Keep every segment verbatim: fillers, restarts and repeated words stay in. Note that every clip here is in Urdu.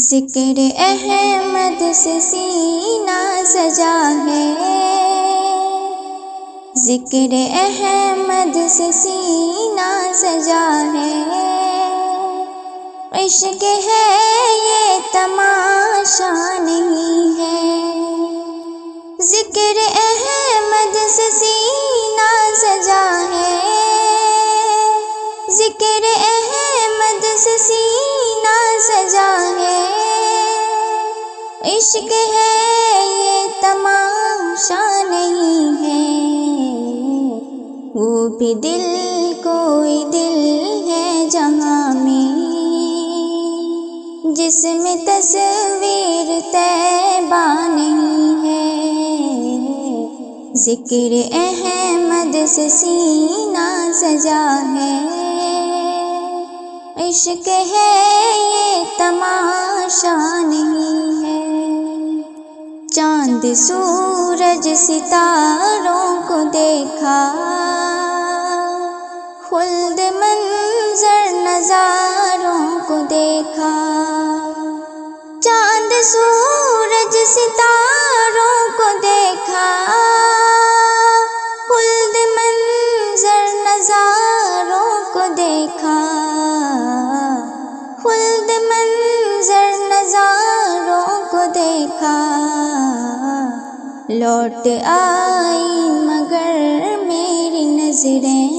ذکر احمد سے سینہ سجا ہے، ذکر احمد سے سینہ سجا ہے، عشق ہے یہ تماشا نہیں ہے۔ ذکر احمد سے سینہ سجا ہے، ذکر احمد سے سینہ سجا ہے، عشق ہے یہ تماشا نہیں ہے۔ وہ بھی دل کوئی دل ہے جہاں میں، جس میں تصویر طیبہ نہیں ہے۔ ذکر احمد سے سینہ سجا ہے، عشق ہے یہ تماشا نہیں ہے۔ چاند سورج ستاروں کو دیکھا، خلد منظر نظاروں کو دیکھا۔ چاند سورج ستاروں کو دیکھا، خلد منظر نظاروں کو دیکھا، خلد منظر نظاروں کو دیکھا۔ لوٹ آئی مگر میری نظریں،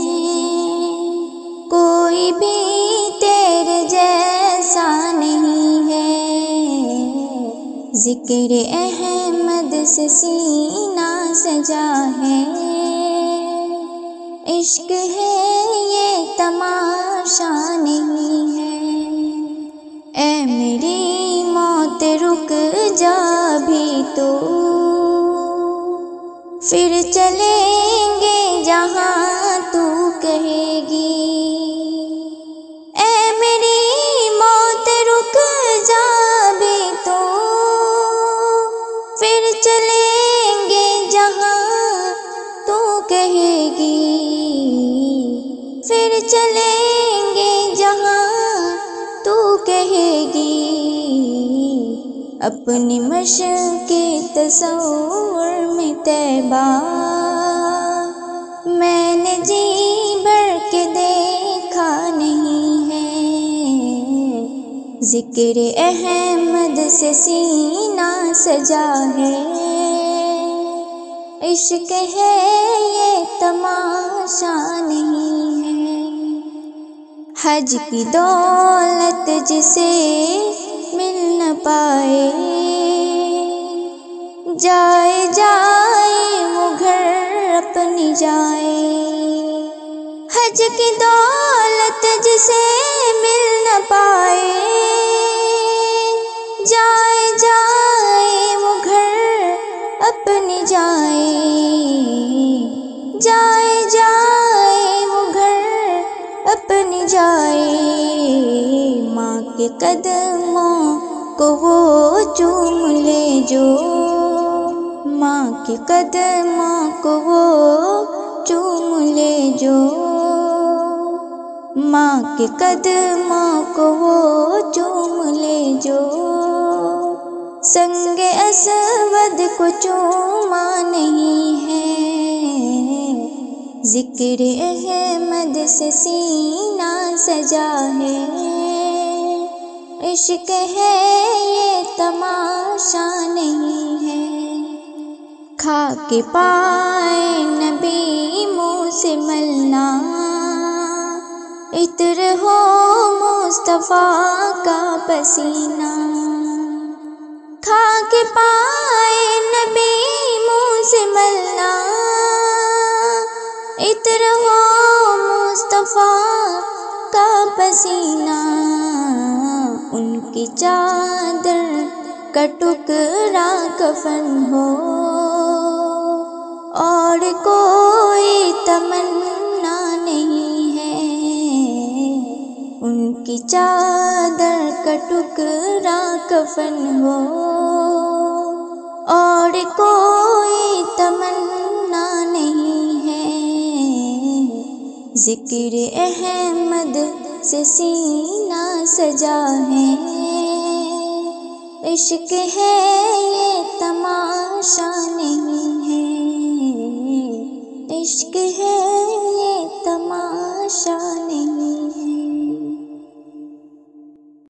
کوئی بھی تیرے جیسا نہیں ہے۔ ذکر احمد سے سینہ سجا ہے، عشق ہے یہ تماشا نہیں ہے۔ اے میری موت رک جا بھی تو، پھر چلیں گے جہاں تو کہے گی۔ اے میری موت رک جا بھی تو، پھر چلیں گے جہاں تو کہے گی، پھر چلیں گے جہاں تو کہے گی۔ اپنی مشق کے تصور میں طیبہ میں نے جی بھر کے دیکھا نہیں ہے۔ ذکر احمد سے سینہ سجا ہے، عشق ہے یہ تماشا نہیں ہے۔ حج کی دولت جسے مل نہ پائے، جائے جائے وہ گھر اپنی جائے۔ حج کی دولت جسے مل نہ پائے، جائے جائے وہ گھر اپنی جائے، جائے جائے وہ گھر اپنی جائے۔ ماں کے قدموں کو وہ چوم لے جو، ماں کے قدموں کو وہ چوم لے جو، ماں کے قدموں کو وہ چوم لے جو۔ سنگ اسود کو چوما نہیں ہے۔ ذکر احمد سے سینہ سجا ہے، عشق ہے یہ تماشا نہیں ہے۔ کھا کے پائے نبی منہ سے ملنا، عطر ہو مصطفیٰ کا پسینہ۔ کھا کے پائے نبی منہ سے ملنا، عطر ہو مصطفیٰ کا پسینہ۔ ان کی چادر کا ٹکڑا کفن ہو، اور کوئی تمنا نہیں ہے۔ ان کی چادر کا ٹکڑا کفن ہو، اور کوئی تمنا نہیں ہے۔ ذکر احمد سے سینہ سجا ہے، عشق ہے یہ تماشا نہیں ہے، عشق ہے یہ تماشا نہیں